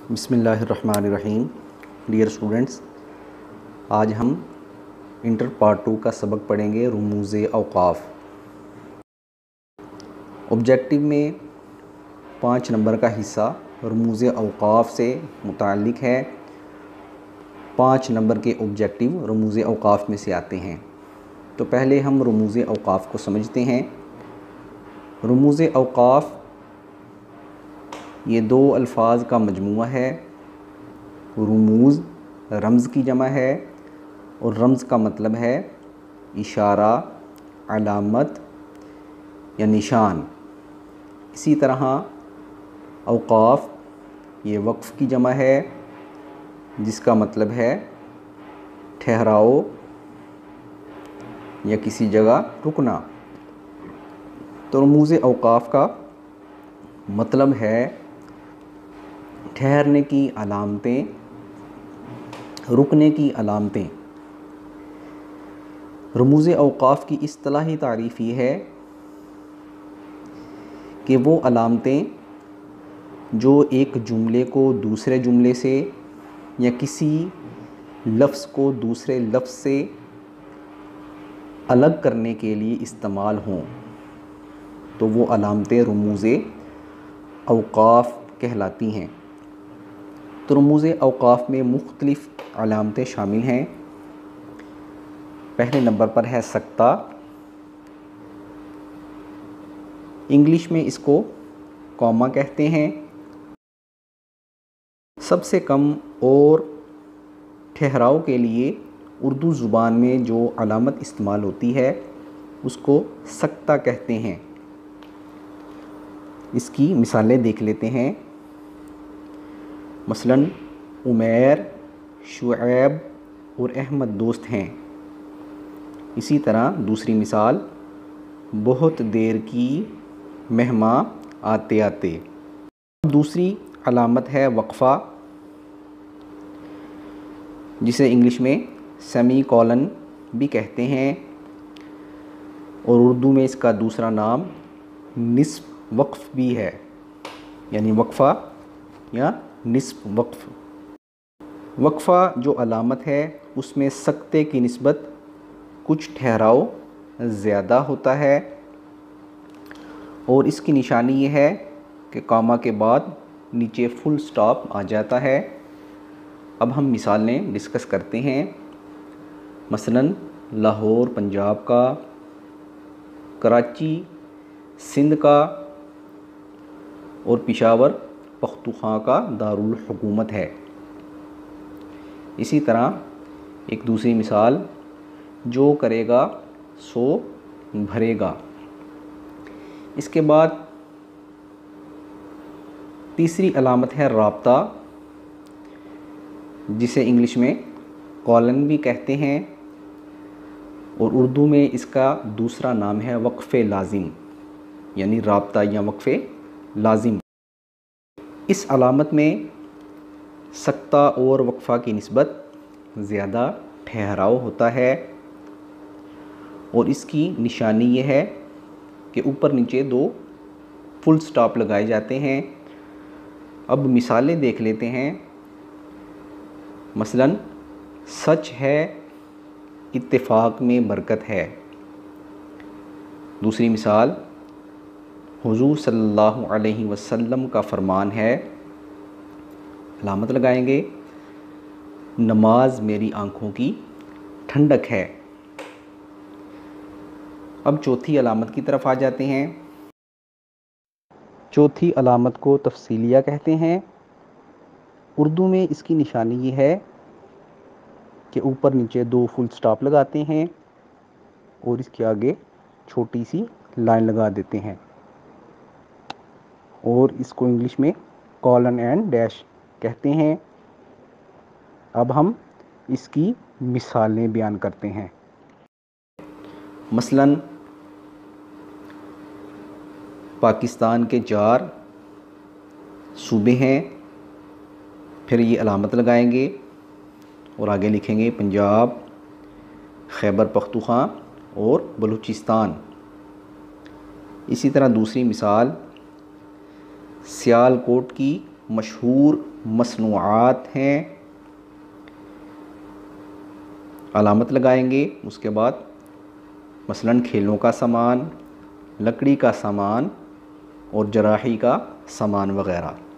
बिस्मिल्लाहिर्रहमानिर्रहीम। Dear students, आज हम इंटर पार्ट 2 का सबक पढ़ेंगे रुमूज़े औक़ाफ़। ऑब्जेक्टिव में 5 नंबर का हिस्सा रुमूज़े औक़ाफ़ से मुताल्लिक़ है। 5 नंबर के ऑब्जेक्टिव रुमूज़े औक़ाफ़ में से आते हैं। तो पहले हम रुमूज़े औक़ाफ़ को समझते हैं। रुमूज़े औक़ाफ़ ये 2 अल्फाज का मजमूआ है। रुमूज़ रमज़ की जमा है और रमज़ का मतलब है इशारा, अलामत या निशान। इसी तरह औक़ाफ़ ये वक्फ़ की जमा है जिसका मतलब है ठहराव या किसी जगह रुकना। तो रुमूज़े औक़ाफ़ का मतलब है ठहरने की अलामतें, रुकने की अलामतें। रुमूज़े औक़ाफ़ की इस्तिलाही तारीफ़ ये है कि वो अलामतें जो एक जुमले को दूसरे जुमले से या किसी लफ्ज़ को दूसरे लफ्ज़ से अलग करने के लिए इस्तेमाल हों, तो वो अलामतें रुमूज़े औक़ाफ़ कहलाती हैं। तो रुमूज़े औक़ाफ़ में मुख्तलिफ़ अलामतें शामिल हैं। पहले नंबर पर है सक्ता। इंग्लिश में इसको कॉमा कहते हैं। सबसे कम और ठहराव के लिए उर्दू ज़ुबान में जो अलामत इस्तेमाल होती है उसको सक्ता कहते हैं। इसकी मिसालें देख लेते हैं। मसलन उमैर, शुऐब और अहमद दोस्त हैं। इसी तरह दूसरी मिसाल, बहुत देर की मेहमा आते आते। दूसरी अलामत है वक्फ़ा, जिसे इंग्लिश में सेमी कॉलन भी कहते हैं और उर्दू में इसका दूसरा नाम निस्फ़ वक्फ़ भी है, यानी वक्फ़ा या निस्फ़ वक्फ़। वक्फ़ा जो अलामत है उसमें सक्ते की निस्बत कुछ ठहराव ज़्यादा होता है और इसकी निशानी ये है कि कॉमा के बाद नीचे फुल स्टॉप आ जाता है। अब हम मिसालें डिस्कस करते हैं। मसलन लाहौर पंजाब का, कराची सिंध का और पेशावर पख्तूनख्वा का दारुल हुकूमत है। इसी तरह एक दूसरी मिसाल, जो करेगा सो भरेगा। इसके बाद तीसरी अलामत है राब्ता, जिसे इंग्लिश में कॉलन भी कहते हैं और उर्दू में इसका दूसरा नाम है वक्फ़े लाजिम, यानी राब्ता या वक्फ़े लाजिम। इस अलामत में सक्ता और वक्फ़ा की निस्बत ज़्यादा ठहराव होता है और इसकी निशानी ये है कि ऊपर नीचे 2 फुल स्टॉप लगाए जाते हैं। अब मिसालें देख लेते हैं। मसलन सच है, इत्तेफाक में बरकत है। दूसरी मिसाल, हुज़ूर सल्लल्लाहु अलैहि वसल्लम का फरमान है, अलामत लगाएंगे, नमाज मेरी आँखों की ठंडक है। अब चौथी अलामत की तरफ आ जाते हैं। चौथी अलामत को तफसीलिया कहते हैं। उर्दू में इसकी निशानी ये है कि ऊपर नीचे 2 फुल स्टॉप लगाते हैं और इसके आगे छोटी सी लाइन लगा देते हैं और इसको इंग्लिश में कॉलन एंड डैश कहते हैं। अब हम इसकी मिसालें बयान करते हैं। मसलन पाकिस्तान के 4 सूबे हैं, फिर ये अलामत लगाएंगे और आगे लिखेंगे पंजाब, खैबर पख्तूनख्वा और बलूचिस्तान। इसी तरह दूसरी मिसाल, सियालकोट की मशहूर मसनूआत हैं, अलामत लगाएंगे। उसके बाद मसलन खेलों का सामान, लकड़ी का सामान और जराही का सामान वगैरह।